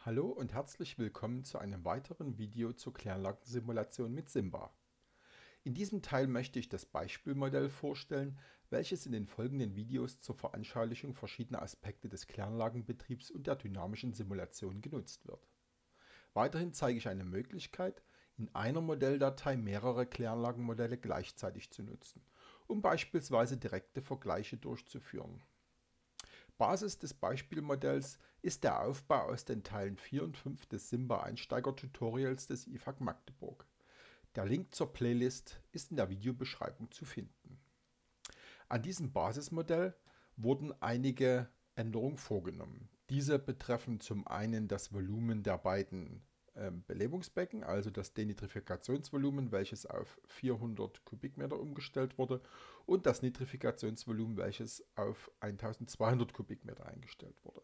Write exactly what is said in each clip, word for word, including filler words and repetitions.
Hallo und herzlich willkommen zu einem weiteren Video zur Kläranlagensimulation mit Simba. In diesem Teil möchte ich das Beispielmodell vorstellen, welches in den folgenden Videos zur Veranschaulichung verschiedener Aspekte des Kläranlagenbetriebs und der dynamischen Simulation genutzt wird. Weiterhin zeige ich eine Möglichkeit, in einer Modelldatei mehrere Kläranlagenmodelle gleichzeitig zu nutzen, um beispielsweise direkte Vergleiche durchzuführen. Basis des Beispielmodells ist der Aufbau aus den Teilen vier und fünf des Simba-Einsteiger-Tutorials des I F A K Magdeburg. Der Link zur Playlist ist in der Videobeschreibung zu finden. An diesem Basismodell wurden einige Änderungen vorgenommen. Diese betreffen zum einen das Volumen der beiden ähm, Belebungsbecken, also das Denitrifikationsvolumen, welches auf vierhundert Kubikmeter umgestellt wurde, und das Nitrifikationsvolumen, welches auf eintausendzweihundert Kubikmeter eingestellt wurde.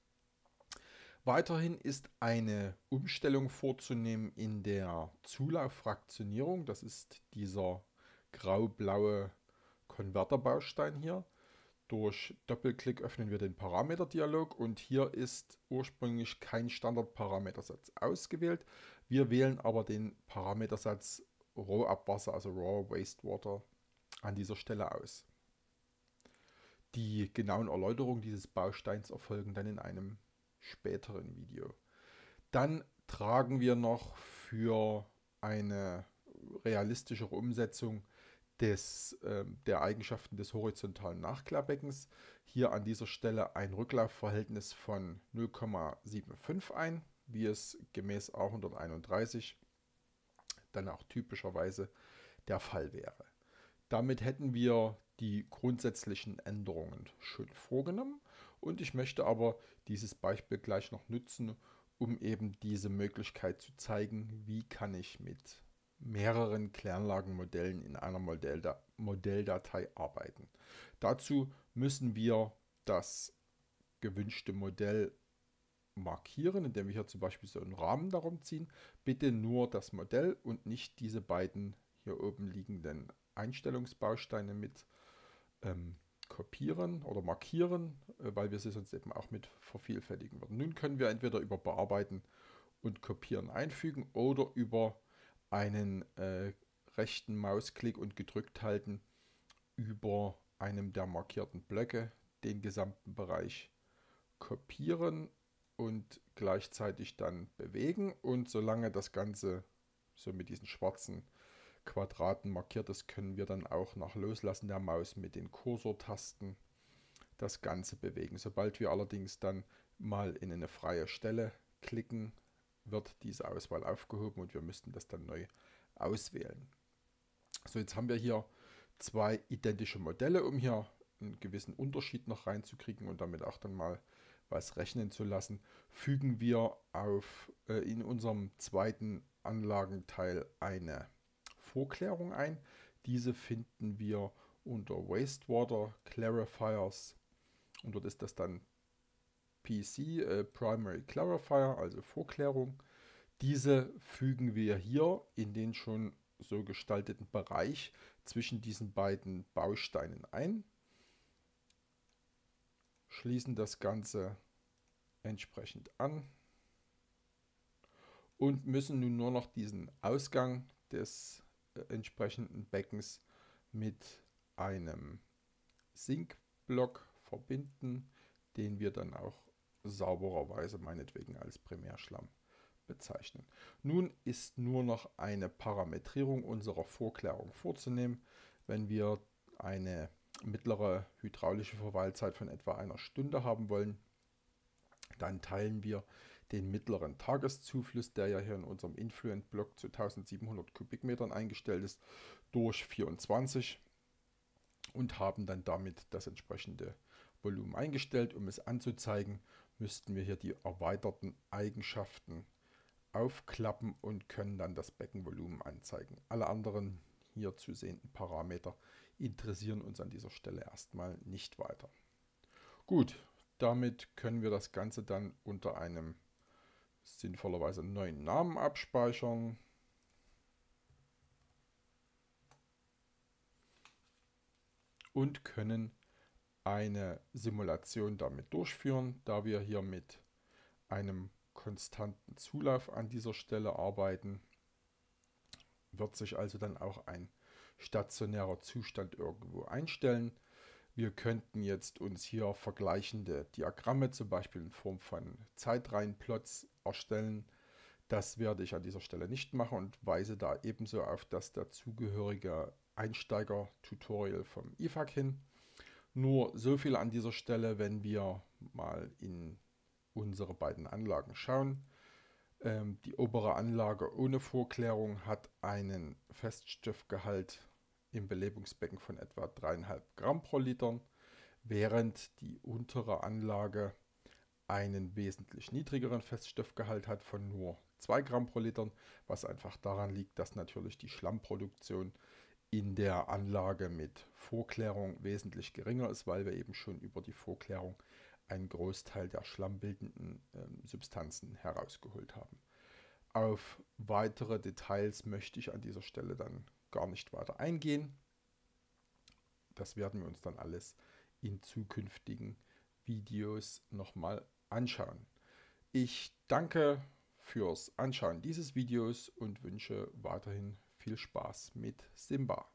Weiterhin ist eine Umstellung vorzunehmen in der Zulauffraktionierung. Das ist dieser grau-blaue Konverterbaustein hier. Durch Doppelklick öffnen wir den Parameterdialog und hier ist ursprünglich kein Standardparametersatz ausgewählt. Wir wählen aber den Parametersatz Rohabwasser, also Raw Wastewater, an dieser Stelle aus. Die genauen Erläuterungen dieses Bausteins erfolgen dann in einem späteren Video. Dann tragen wir noch für eine realistischere Umsetzung des, äh, der Eigenschaften des horizontalen Nachklarbeckens hier an dieser Stelle ein Rücklaufverhältnis von null Komma fünfundsiebzig ein, wie es gemäß A hunderteinunddreißig dann auch typischerweise der Fall wäre. Damit hätten wir die grundsätzlichen Änderungen schon vorgenommen und ich möchte aber dieses Beispiel gleich noch nutzen, um eben diese Möglichkeit zu zeigen, wie kann ich mit mehreren Kläranlagenmodellen in einer Modelldatei arbeiten. Dazu müssen wir das gewünschte Modell markieren, indem wir hier zum Beispiel so einen Rahmen darum ziehen. Bitte nur das Modell und nicht diese beiden hier oben liegenden Einstellungsbausteine mit ähm, kopieren oder markieren, äh, weil wir sie sonst eben auch mit vervielfältigen würden. Nun können wir entweder über Bearbeiten und Kopieren einfügen oder über einen äh, rechten Mausklick und gedrückt halten über einem der markierten Blöcke den gesamten Bereich kopieren und gleichzeitig dann bewegen, und solange das Ganze so mit diesen schwarzen Quadraten markiert ist, können wir dann auch nach Loslassen der Maus mit den Kursortasten das Ganze bewegen. Sobald wir allerdings dann mal in eine freie Stelle klicken, wird diese Auswahl aufgehoben und wir müssten das dann neu auswählen. So, jetzt haben wir hier zwei identische Modelle, um hier einen gewissen Unterschied noch reinzukriegen und damit auch dann mal was rechnen zu lassen, fügen wir auf, äh, in unserem zweiten Anlagenteil eine Vorklärung ein. Diese finden wir unter Wastewater Clarifiers und dort ist das dann P C, äh, Primary Clarifier, also Vorklärung. Diese fügen wir hier in den schon so gestalteten Bereich zwischen diesen beiden Bausteinen ein, schließen das Ganze entsprechend an und müssen nun nur noch diesen Ausgang des äh, entsprechenden Beckens mit einem Sinkblock verbinden, den wir dann auch saubererweise meinetwegen als Primärschlamm bezeichnen. Nun ist nur noch eine Parametrierung unserer Vorklärung vorzunehmen. Wenn wir eine mittlere hydraulische Verweilzeit von etwa einer Stunde haben wollen, dann teilen wir den mittleren Tageszufluss, der ja hier in unserem Influent-Block zu eintausendsiebenhundert Kubikmetern eingestellt ist, durch vierundzwanzig und haben dann damit das entsprechende Volumen eingestellt. Um es anzuzeigen, müssten wir hier die erweiterten Eigenschaften aufklappen und können dann das Beckenvolumen anzeigen. Alle anderen hier zu sehenden Parameter interessieren uns an dieser Stelle erstmal nicht weiter. Gut, damit können wir das Ganze dann unter einem sinnvollerweise neuen Namen abspeichern. Und können eine Simulation damit durchführen, da wir hier mit einem konstanten Zulauf an dieser Stelle arbeiten, wird sich also dann auch ein stationärer Zustand irgendwo einstellen. Wir könnten jetzt uns hier vergleichende Diagramme, zum Beispiel in Form von Zeitreihenplots, erstellen. Das werde ich an dieser Stelle nicht machen und weise da ebenso auf das dazugehörige Einsteiger-Tutorial vom I F A K hin. Nur so viel an dieser Stelle, wenn wir mal in unsere beiden Anlagen schauen. Ähm, die obere Anlage ohne Vorklärung hat einen Feststoffgehalt im Belebungsbecken von etwa drei Komma fünf Gramm pro Liter, während die untere Anlage einen wesentlich niedrigeren Feststoffgehalt hat von nur zwei Gramm pro Liter, was einfach daran liegt, dass natürlich die Schlammproduktion in der Anlage mit Vorklärung wesentlich geringer ist, weil wir eben schon über die Vorklärung einen Großteil der schlammbildenden äh, Substanzen herausgeholt haben. Auf weitere Details möchte ich an dieser Stelle dann gar nicht weiter eingehen. Das werden wir uns dann alles in zukünftigen Videos nochmal anschauen. Ich danke fürs Anschauen dieses Videos und wünsche weiterhin viel Spaß mit Simba.